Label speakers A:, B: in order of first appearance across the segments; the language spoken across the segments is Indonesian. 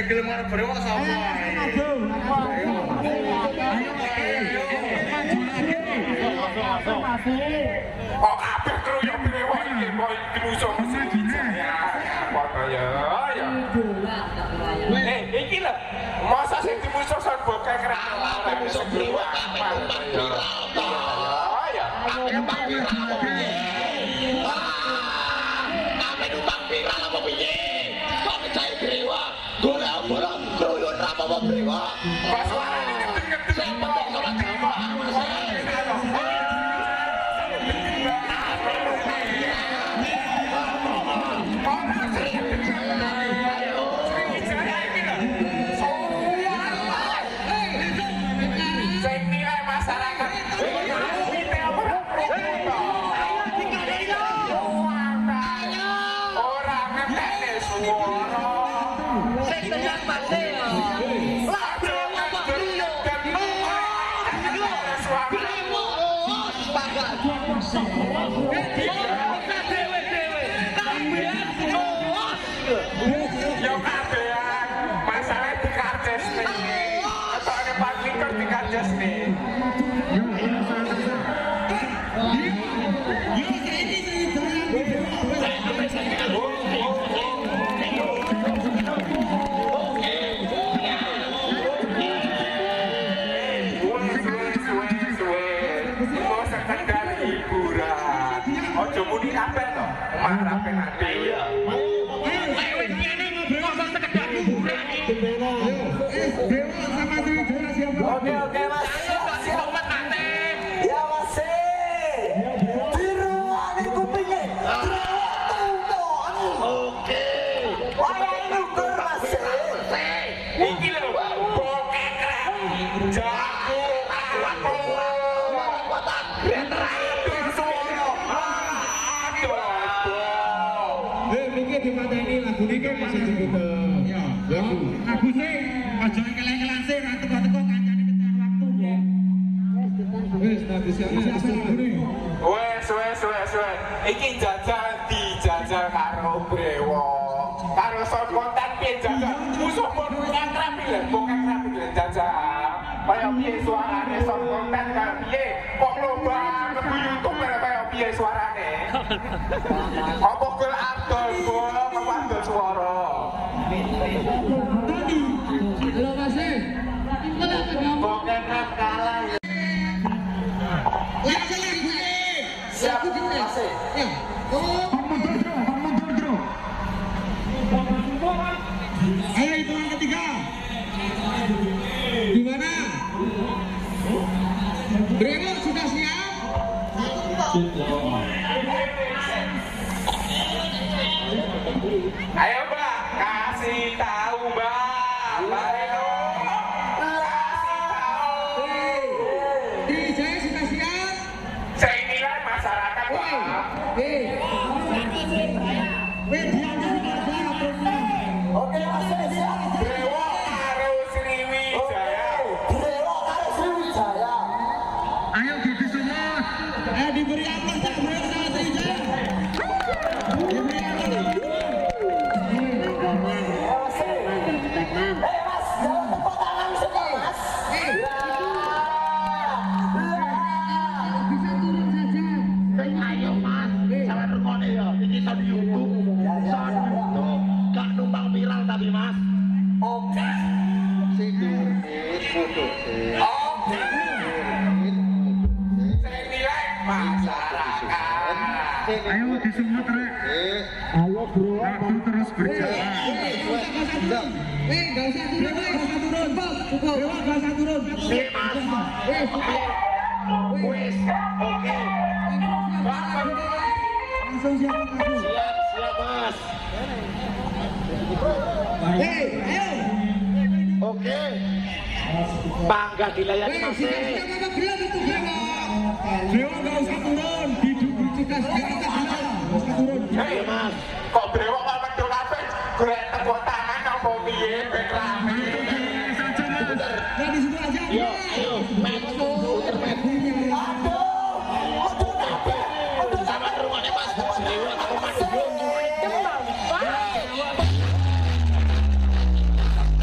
A: Sing gelem arep brewok sapa? Kok kabeh kruyuk brewok iki kok musuh mesti dijaya. Apa ya? Iki lho. Masa sing dimusuh son bokeh kerana ora musuh brewok apa ya? Ya. Numpang viral apa piye? Kabeh numpang viral apa piye? Kok percaya brewok? Golek barang kruyuk ra apa brewok. Kok suarane ngedeng-ngedeng sing penting ora brewok. Ojo muni kabeh to, omah ra penate. Iya. Ayo wis ngene ngobrol kok sekedar hiburan iki. Dewa sama Dewa siapa? Oke Mas. Siap umat mate. Ya Mas. Diruani kupinge. Oke. Wayang ngukur Mas. Iki lho, bokeh krem. Jago aku. Watan beneran.
B: Dipateni lagu niki masih disebut ya. Lagu sing aja kelek-kelase ra teko-teko kancane ketan waktu ya. Wis tak bisa lagune. Wes. Iki jajal dijajal karo brewok. Karo son konten piye jajal. Musuh pun ngekrap iki lho, kok ngekrap iki jajal. Kaya piye suarane son konten kaya piye? Kok lomba ke YouTube kaya piye suarane? Apa gol Abdul gol ngewandel suara. Halo Mas. Bukan rap kalah. Siap Mas. Mundur. Ayo hitungan ketiga. Di mana? Brewok sudah siap?
A: Ayo Mbak, kasih tahu Mbak. Ayo. Kasih tahu.
B: DJ sudah siap?
A: Saya nilai masyarakat Pak. Oke, Mas siap. Brewok karo Sriwijaya.
B: Ayo gitu semua. Diberi apa Cak Brewok sama Sriwijaya? Diberi apa?
A: Mas, jangan tepuk tangan semua Mas.
B: Bisa turun saja.
A: Ayo Mas, jangan rungokne ya. Iki iso di YouTube. Gak numpang viral tapi Mas. Oke. Foto sih. Oke. Saya nilai masyarakat.
B: Ayo di semua trek. Ayo bro. Waktu terus berjalan. Gak usah turun. Gak usah turun.
A: Wes, oke.
B: Langsung siap aku.
A: Siap Mas.
B: Ayo.
A: Oke. Bangga dilayani Mas.
B: Brewok gak usah turun. Didudukan segala gak usah turun.
A: Hei Mas, kok brewok kok medhok kabeh? Golek tepuk tangan apa piye ben rame.
B: Saja Mas. Ya di situ aja.
A: Ayo, maju. Aduh. Medhok kabeh. Sama rumahnya Mas. Brewok aku maju.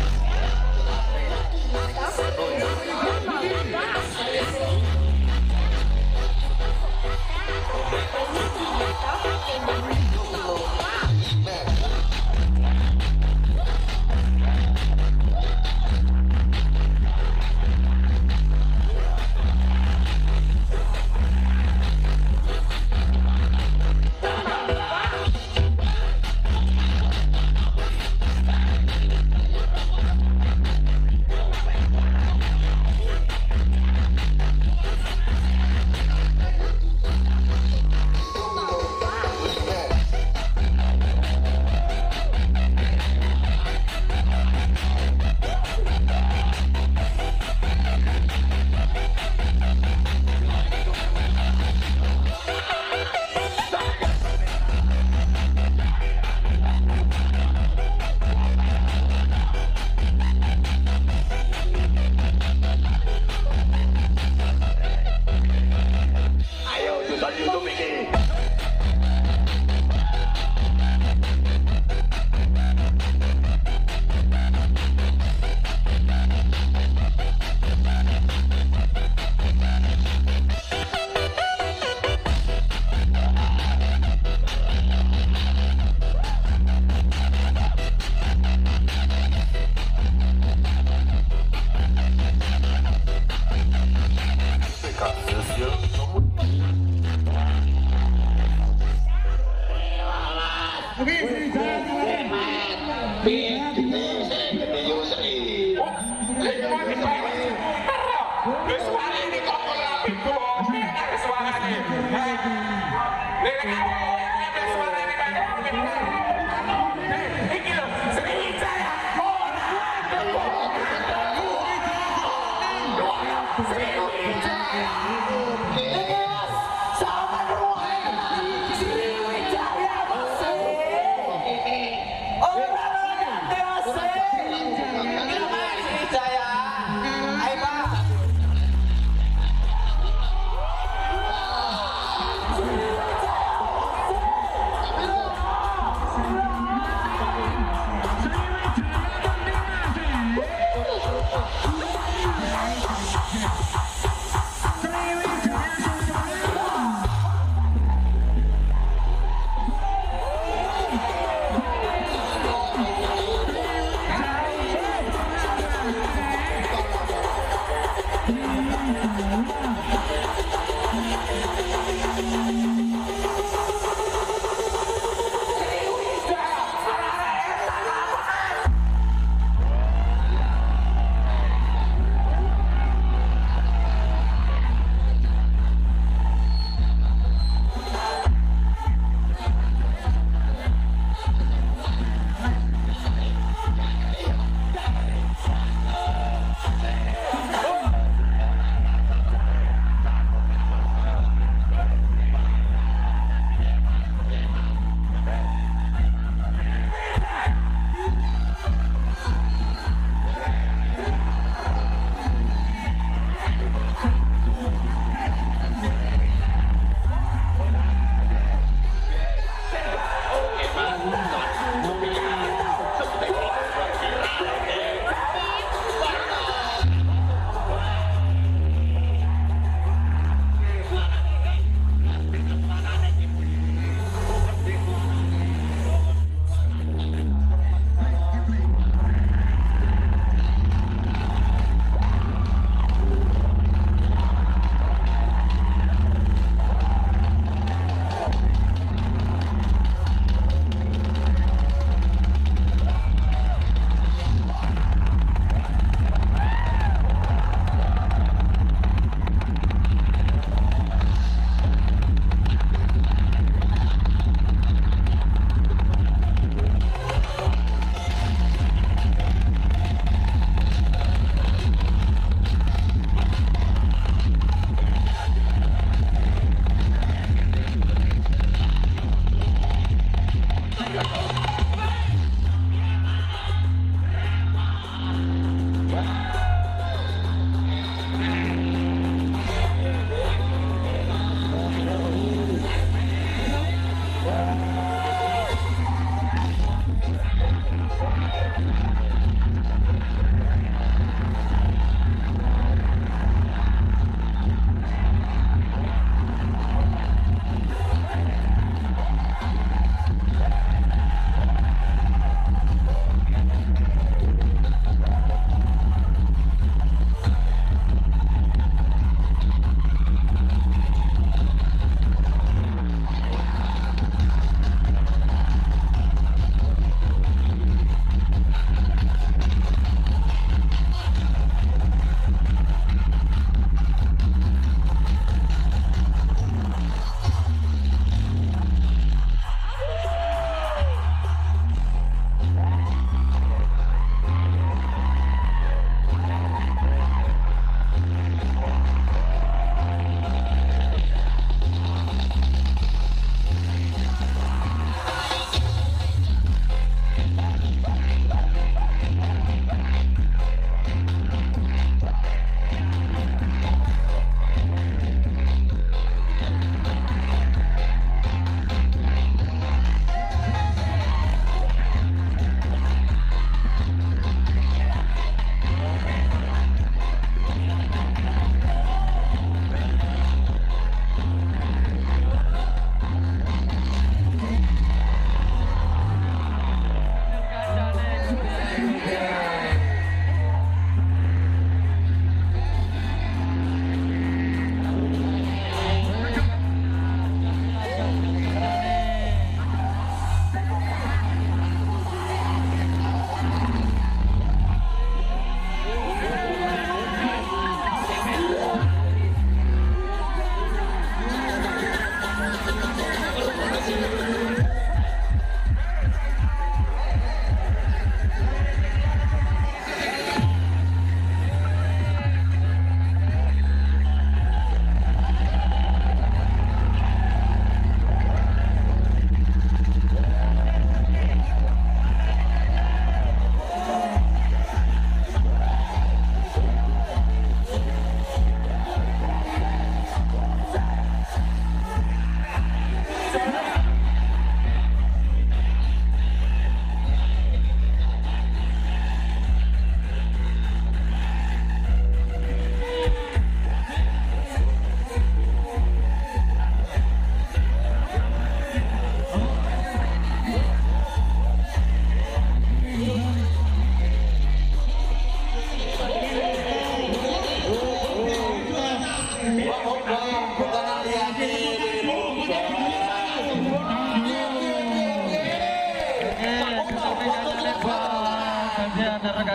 B: Oke, Sriwijaya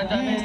A: kancane.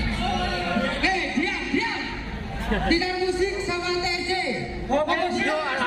C: Tidak musik sama TC.